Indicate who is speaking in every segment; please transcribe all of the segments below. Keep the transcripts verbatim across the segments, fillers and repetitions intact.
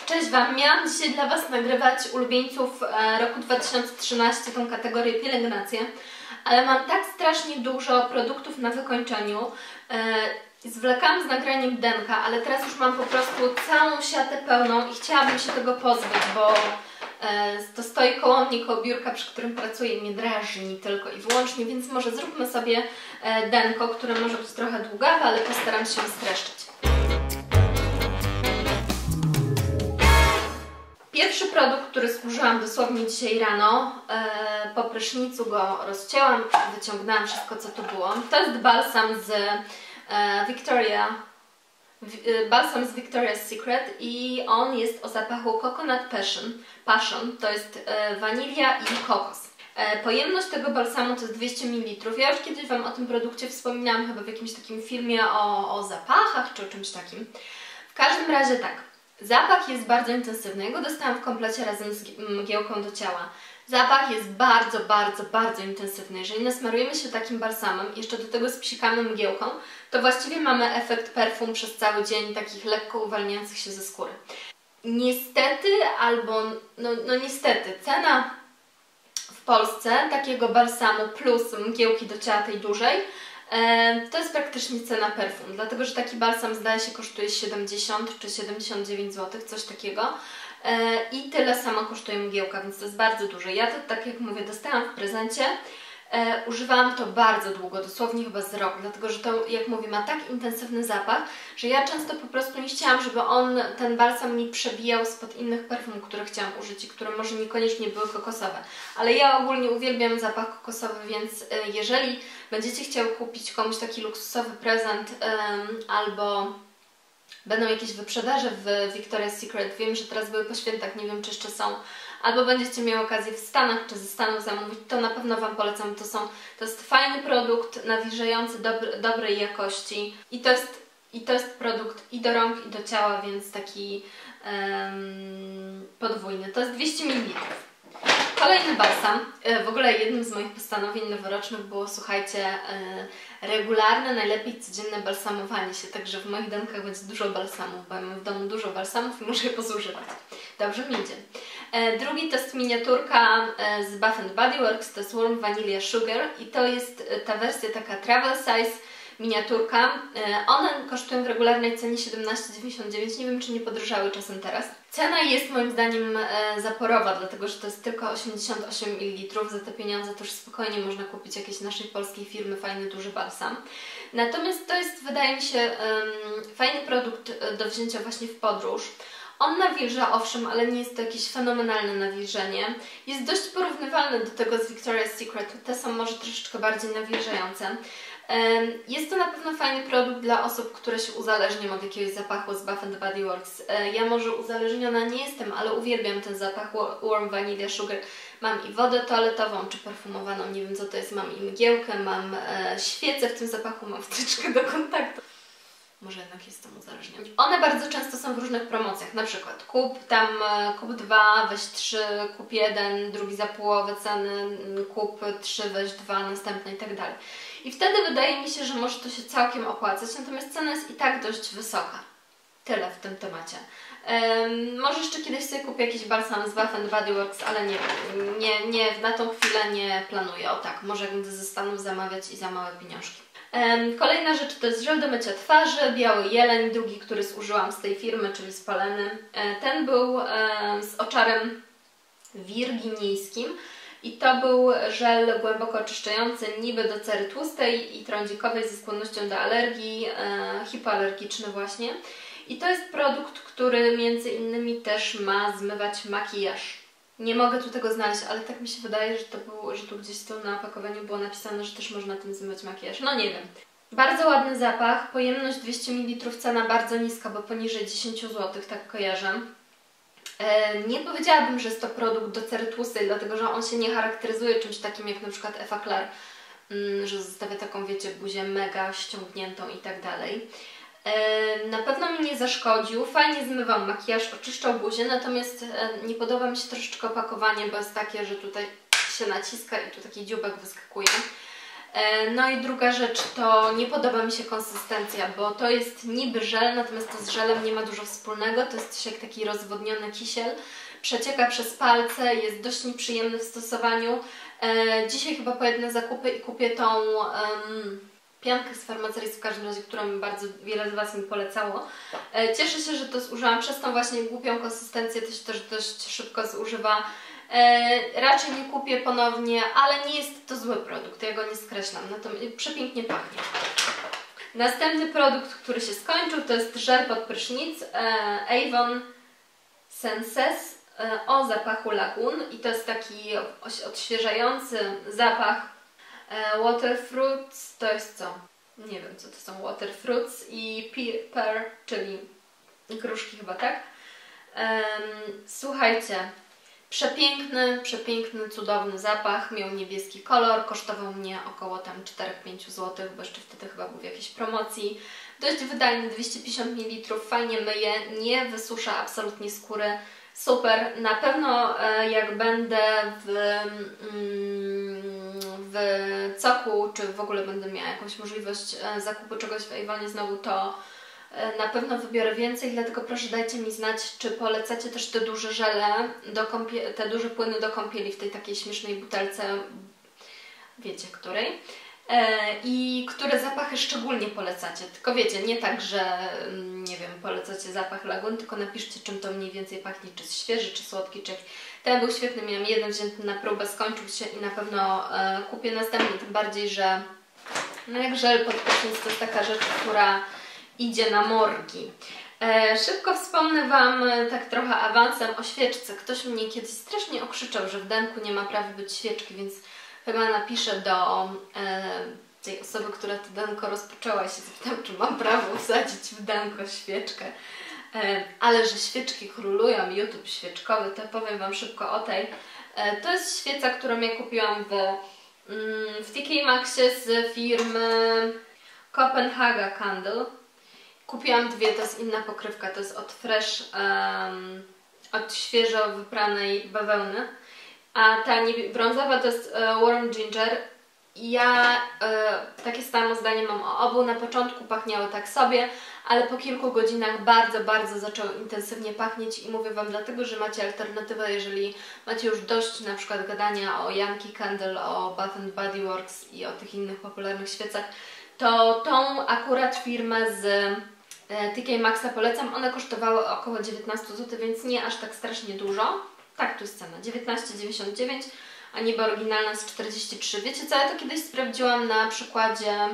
Speaker 1: Cześć Wam, miałam dzisiaj dla Was nagrywać ulubieńców roku dwa tysiące trzynastego, tą kategorię pielęgnację, ale mam tak strasznie dużo produktów na wykończeniu. Zwlekałam z nagraniem denka, ale teraz już mam po prostu całą siatę pełną i chciałabym się tego pozbyć, bo to stoi koło mnie, koło biurka, przy którym pracuję i mnie drażni tylko i wyłącznie, więc może zróbmy sobie denko, które może być trochę długawe, ale postaram się streszczyć. Pierwszy produkt, który zużyłam dosłownie dzisiaj rano, e, po prysznicu go rozcięłam, wyciągnęłam wszystko, co tu było. To jest balsam z e, Victoria, w, balsam z Victoria's Secret i on jest o zapachu Coconut Passion. Passion to jest e, wanilia i kokos. E, pojemność tego balsamu to jest dwieście mililitrów. Ja już kiedyś Wam o tym produkcie wspominałam, chyba w jakimś takim filmie o, o zapachach czy o czymś takim. W każdym razie tak. Zapach jest bardzo intensywny. Ja go dostałam w komplecie razem z mgiełką do ciała. Zapach jest bardzo, bardzo, bardzo intensywny. Jeżeli nasmarujemy się takim balsamem, jeszcze do tego spsikamy mgiełką, to właściwie mamy efekt perfum przez cały dzień, takich lekko uwalniających się ze skóry. Niestety, albo no, no niestety, cena w Polsce takiego balsamu plus mgiełki do ciała tej dużej, to jest praktycznie cena perfum, dlatego że taki balsam zdaje się kosztuje siedemdziesiąt czy siedemdziesiąt dziewięć złotych, coś takiego i tyle samo kosztuje mgiełka, więc to jest bardzo dużo. Ja to, tak jak mówię, dostałam w prezencie, używałam to bardzo długo, dosłownie chyba z rok, dlatego że to, jak mówię, ma tak intensywny zapach, że ja często po prostu nie chciałam, żeby on, ten balsam mi przebijał spod innych perfum, które chciałam użyć i które może niekoniecznie były kokosowe. Ale ja ogólnie uwielbiam zapach kokosowy, więc jeżeli będziecie chciały kupić komuś taki luksusowy prezent um, albo będą jakieś wyprzedaże w Victoria's Secret, wiem, że teraz były po świętach, nie wiem, czy jeszcze są, albo będziecie mieli okazję w Stanach czy ze Stanów zamówić, to na pewno Wam polecam. To, są, to jest fajny produkt, nawilżający, dobry, dobrej jakości i to, jest, i to jest produkt i do rąk, i do ciała, więc taki um, podwójny. To jest dwieście mililitrów. Kolejny balsam. W ogóle jednym z moich postanowień noworocznych było, słuchajcie, regularne, najlepiej codzienne balsamowanie się, także w moich denkach będzie dużo balsamów, bo ja mam w domu dużo balsamów i muszę je pozużywać. Dobrze mi idzie. Drugi to jest miniaturka z Bath and Body Works, to jest Warm Vanilla Sugar i to jest ta wersja taka travel size, miniaturka. One kosztują w regularnej cenie siedemnaście dziewięćdziesiąt dziewięć, nie wiem, czy nie podrożały czasem teraz. Cena jest moim zdaniem zaporowa, dlatego że to jest tylko osiemdziesiąt osiem mililitrów. Za te pieniądze to już spokojnie można kupić jakiejś naszej polskiej firmy fajny, duży balsam. Natomiast to jest, wydaje mi się, um, fajny produkt do wzięcia właśnie w podróż. On nawilża, owszem, ale nie jest to jakieś fenomenalne nawilżenie. Jest dość porównywalny do tego z Victoria's Secret. Te są może troszeczkę bardziej nawilżające. Jest to na pewno fajny produkt dla osób, które się uzależnią od jakiegoś zapachu z Bath and Body Works. Ja może uzależniona nie jestem, ale uwielbiam ten zapach Warm Vanilla Sugar. Mam i wodę toaletową, czy perfumowaną, nie wiem co to jest, mam i mgiełkę, mam e, świecę w tym zapachu, mam wtyczkę do kontaktu. Może jednak jestem uzależniona. One bardzo często są w różnych promocjach, na przykład kup tam, kup dwa, weź trzy, kup jeden, drugi za połowę ceny, kup trzy, weź dwa, następne i tak dalej. I wtedy wydaje mi się, że może to się całkiem opłacać, natomiast cena jest i tak dość wysoka. Tyle w tym temacie. Um, może jeszcze kiedyś sobie kupię jakiś balsam z Bath and Body Works, ale nie wiem, nie, nie, na tą chwilę nie planuję. O tak, może będę ze Stanów zamawiać i za małe pieniążki. Um, kolejna rzecz to jest żel do mycia twarzy, biały jeleń, drugi, który zużyłam z tej firmy, czyli z Poleny. E, ten był e, z oczarem wirginijskim. I to był żel głęboko oczyszczający, niby do cery tłustej i trądzikowej ze skłonnością do alergii, e, hipoalergiczny właśnie. I to jest produkt, który między innymi też ma zmywać makijaż. Nie mogę tu tego znaleźć, ale tak mi się wydaje, że to było, że tu gdzieś tu na opakowaniu było napisane, że też można tym zmywać makijaż. No nie wiem. Bardzo ładny zapach, pojemność dwieście mililitrów, cena bardzo niska, bo poniżej dziesięć złotych, tak kojarzę. Nie powiedziałabym, że jest to produkt do cery tłustej, dlatego że on się nie charakteryzuje czymś takim jak na przykład Effaclar, że zostawia taką, wiecie, buzię mega ściągniętą i tak dalej. Na pewno mi nie zaszkodził, fajnie zmywał makijaż, oczyszczał buzię, natomiast nie podoba mi się troszeczkę opakowanie, bo jest takie, że tutaj się naciska i tu taki dziubek wyskakuje. No i druga rzecz to nie podoba mi się konsystencja, bo to jest niby żel, natomiast to z żelem nie ma dużo wspólnego. To jest coś jak taki rozwodniony kisiel. Przecieka przez palce, jest dość nieprzyjemny w stosowaniu. Dzisiaj chyba pojedę na zakupy i kupię tą um, piankę z Pharmaceutics, w każdym razie, którą bardzo wiele z Was mi polecało. Cieszę się, że to zużyłam przez tą właśnie głupią konsystencję, to się też dość szybko zużywa. E, raczej nie kupię ponownie, ale nie jest to zły produkt, ja go nie skreślam, natomiast przepięknie pachnie. Następny produkt, który się skończył, to jest żel pod prysznic e, Avon Senses e, o zapachu lagun i to jest taki odświeżający zapach e, waterfruits, to jest co? Nie wiem co to są waterfruits i pear, czyli gruszki chyba, tak? E, słuchajcie, Przepiękny, przepiękny, cudowny zapach, miał niebieski kolor, kosztował mnie około tam cztery pięć złotych, bo jeszcze wtedy chyba był w jakiejś promocji. Dość wydajny, dwieście pięćdziesiąt mililitrów, fajnie myje, nie wysusza absolutnie skóry, super. Na pewno e, jak będę w, mm, w Coku, czy w ogóle będę miała jakąś możliwość e, zakupu czegoś w Avonie znowu, to na pewno wybiorę więcej, dlatego proszę dajcie mi znać, czy polecacie też te duże żele, do te duże płyny do kąpieli w tej takiej śmiesznej butelce, wiecie której, e, i które zapachy szczególnie polecacie. Tylko wiecie, nie tak, że nie wiem, polecacie zapach lagun, tylko napiszcie, czym to mniej więcej pachnie, czy świeży, czy słodki, czy ten był świetny, miałam jeden wzięty na próbę, skończył się i na pewno e, kupię następny, tym bardziej, że no jak żel pod prysznic to jest taka rzecz, która idzie na morgi. E, szybko wspomnę Wam e, tak trochę awansem o świeczce. Ktoś mnie kiedyś strasznie okrzyczał, że w denku nie ma prawa być świeczki, więc chyba napiszę do e, tej osoby, która to denko rozpoczęła i się zapytam, czy mam prawo wsadzić w denko świeczkę. E, ale że świeczki królują, YouTube świeczkowy, to powiem Wam szybko o tej. E, to jest świeca, którą ja kupiłam w, mm, w T K Maxxie z firmy Copenhaga Candle. Kupiłam dwie, to jest inna pokrywka, to jest od Fresh, um, od świeżo wypranej bawełny, a ta brązowa to jest uh, Warm Ginger. Ja uh, takie samo zdanie mam o obu. Na początku pachniały tak sobie, ale po kilku godzinach bardzo, bardzo zaczęły intensywnie pachnieć i mówię Wam dlatego, że macie alternatywę, jeżeli macie już dość na przykład gadania o Yankee Candle, o Bath and Body Works i o tych innych popularnych świecach, to tą akurat firmę z T K Maxxa polecam. One kosztowały około dziewiętnaście złotych, więc nie aż tak strasznie dużo. Tak, tu jest cena, dziewiętnaście dziewięćdziesiąt dziewięć, a niby oryginalna jest czterdzieści trzy. Wiecie co, ja to kiedyś sprawdziłam na przykładzie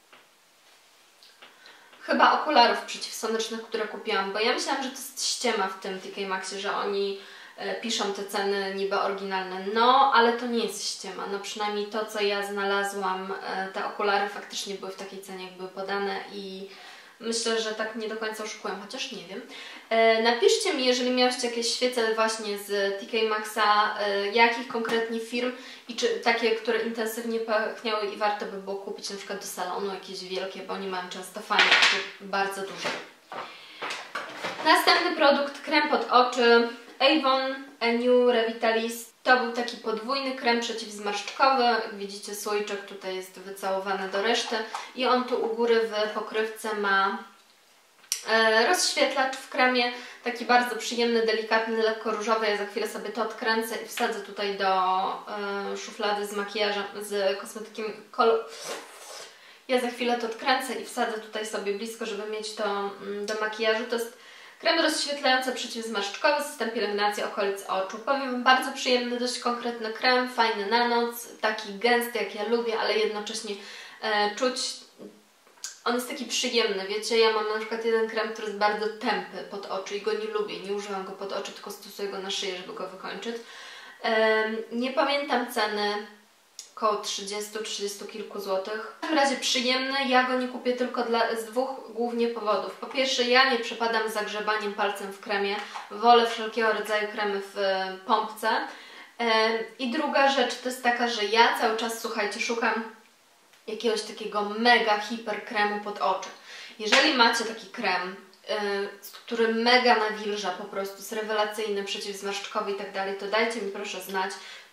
Speaker 1: chyba okularów przeciwsłonecznych, które kupiłam, bo ja myślałam, że to jest ściema w tym T K Maxxie, że oni e, piszą te ceny niby oryginalne. No, ale to nie jest ściema. No przynajmniej to, co ja znalazłam, e, te okulary faktycznie były w takiej cenie, jak były podane i myślę, że tak nie do końca oszukuję, chociaż nie wiem. E, napiszcie mi, jeżeli miałyście jakieś świece właśnie z T K Maxxa, e, jakich konkretnie firm i czy takie, które intensywnie pachniały i warto by było kupić na przykład do salonu jakieś wielkie, bo oni mają często fajne, bardzo duże. Następny produkt, krem pod oczy Avon A New Revitalis. To był taki podwójny krem przeciwzmarszczkowy. Jak widzicie, słoiczek tutaj jest wycałowany do reszty i on tu u góry w pokrywce ma e, rozświetlacz w kremie, taki bardzo przyjemny, delikatny, lekko różowy. Ja za chwilę sobie to odkręcę i wsadzę tutaj do e, szuflady z makijażem, z kosmetykiem kolor. Ja za chwilę to odkręcę i wsadzę tutaj sobie blisko, żeby mieć to mm, do makijażu. To jest krem rozświetlający przeciwzmarszczkowy, system pielęgnacji okolic oczu. Powiem, bardzo przyjemny, dość konkretny krem, fajny na noc, taki gęsty jak ja lubię, ale jednocześnie e, czuć, on jest taki przyjemny, wiecie, ja mam na przykład jeden krem, który jest bardzo tępy pod oczy i go nie lubię, nie używam go pod oczy, tylko stosuję go na szyję, żeby go wykończyć. E, nie pamiętam ceny, około trzydziestu, trzydziestu kilku złotych. W każdym razie przyjemny, ja go nie kupię tylko dla, z dwóch głównie powodów. Po pierwsze, ja nie przepadam za grzebaniem palcem w kremie, wolę wszelkiego rodzaju kremy w e, pompce. E, I druga rzecz to jest taka, że ja cały czas, słuchajcie, szukam jakiegoś takiego mega hiper kremu pod oczy. Jeżeli macie taki krem, e, który mega nawilża po prostu, jest rewelacyjny, przeciwzmarszczkowy i tak dalej, to dajcie mi proszę znać.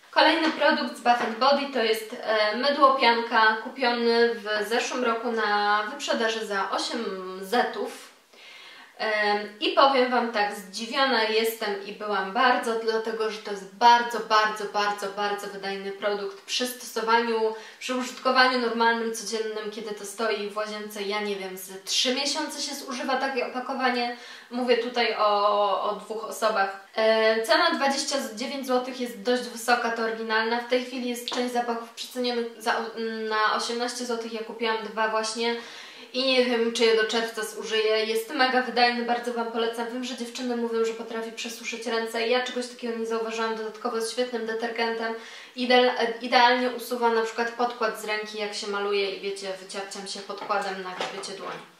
Speaker 1: Kolejny produkt z Bath and Body to jest mydło pianka, kupiony w zeszłym roku na wyprzedaży za osiem zetów. I powiem Wam tak, zdziwiona jestem i byłam bardzo, dlatego że to jest bardzo, bardzo, bardzo, bardzo wydajny produkt przy stosowaniu, przy użytkowaniu normalnym, codziennym, kiedy to stoi w łazience, ja nie wiem, z trzy miesiące się zużywa takie opakowanie. Mówię tutaj o, o dwóch osobach. E, cena dwadzieścia dziewięć złotych jest dość wysoka, to oryginalna. W tej chwili jest część zapachów przecenionych za, na osiemnaście złotych. Ja kupiłam dwa właśnie. I nie wiem, czy je do czerwca zużyję. Jest mega wydajny, bardzo Wam polecam. Wiem, że dziewczyny mówią, że potrafi przesuszyć ręce. Ja czegoś takiego nie zauważyłam. Dodatkowo jest świetnym detergentem. Ideal, idealnie usuwa na przykład podkład z ręki, jak się maluje i wiecie, wyciapciam się podkładem na grzbiecie dłoni.